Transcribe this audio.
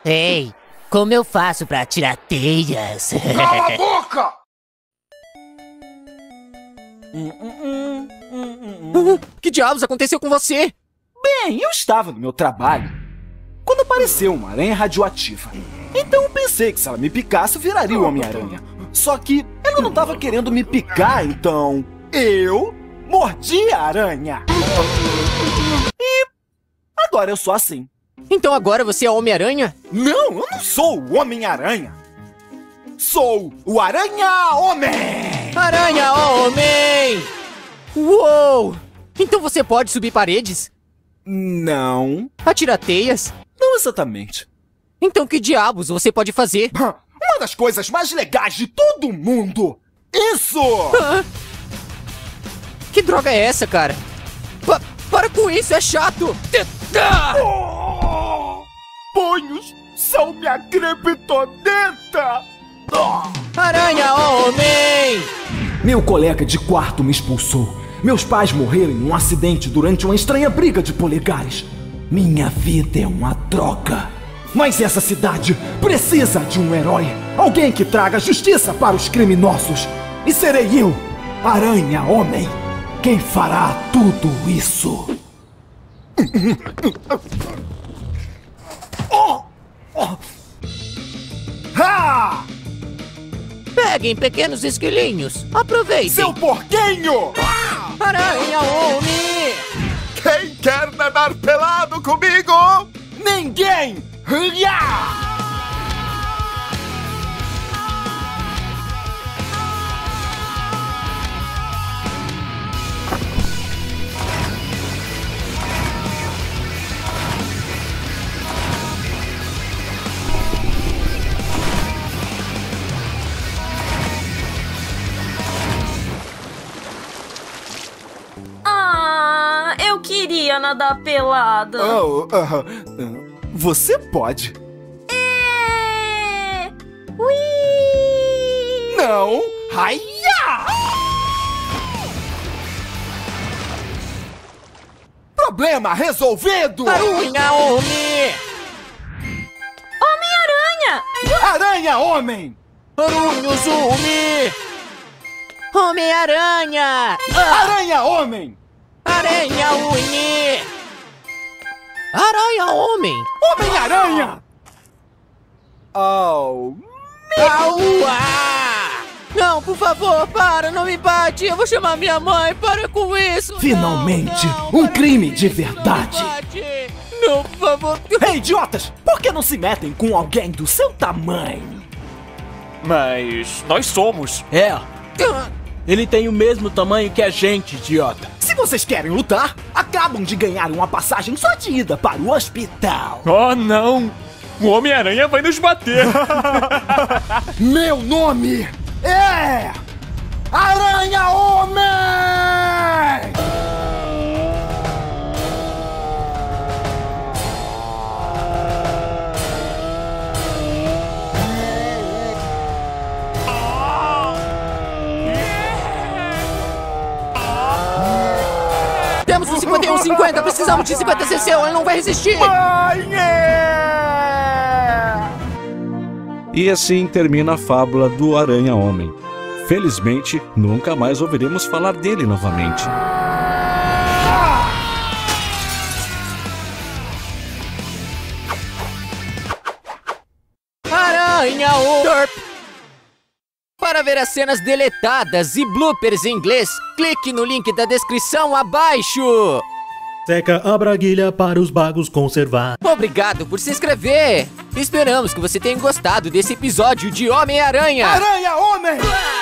Ei, como eu faço pra tirar teias? Cala a boca! Que diabos aconteceu com você? Bem, eu estava no meu trabalho quando apareceu uma aranha radioativa. Então eu pensei que se ela me picasse, eu viraria o Homem-Aranha. Só que ela não estava querendo me picar, então eu mordi a aranha. E agora eu sou assim. Então agora você é Homem-Aranha? Não, eu não sou o Homem-Aranha. Sou o Aranha-Homem! Aranha-Homem! Uou! Então você pode subir paredes? Não, Atirar teias? não exatamente. Então que diabos você pode fazer? Uma das coisas mais legais de todo mundo! Isso! Que droga é essa, cara? Para com isso, é chato! Punhos são minha criptonita! Aranha-Homem! Meu colega de quarto me expulsou. Meus pais morreram em um acidente durante uma estranha briga de polegares. Minha vida é uma droga. Mas essa cidade precisa de um herói. Alguém que traga justiça para os criminosos. E serei eu, Aranha-Homem, quem fará tudo isso. Ha! Peguem, pequenos esquilinhos. Aproveitem. Seu porquinho! Aranha-Homem! Quem quer nadar pelado comigo? Ninguém! Hiá! Eu queria nadar pelada. Você pode. Ui! Não! Haia! Problema resolvido! Aranha-Homem! Homem-Aranha! Aranha-Homem! Aranha-Zumi! Homem-Aranha! Aranha-Homem! Aranha-Uni! Aranha-Homem! Homem-Aranha! Oh, Aua! Não, por favor, para, não me bate! Eu vou chamar minha mãe, para com isso! finalmente, Não, um para crime com de isso, verdade! Não, me bate. Não, por favor! Ei, idiotas! Por que não se metem com alguém do seu tamanho? Mas nós somos. É, ele tem o mesmo tamanho que a gente, idiota. Se vocês querem lutar, acabam de ganhar uma passagem só de ida para o hospital. Oh, não! O Homem-Aranha vai nos bater! Meu nome é Aranha-Homem! Temos um 51-50, precisamos de 50 cc, ela não vai resistir! E assim termina a fábula do Aranha-Homem. Felizmente, nunca mais ouviremos falar dele novamente. Aranha-Homem! Para ver as cenas deletadas e bloopers em inglês, clique no link da descrição abaixo! Seca a braguilha para os bagos conservar. Obrigado por se inscrever! Esperamos que você tenha gostado desse episódio de Homem-Aranha! Aranha-Homem!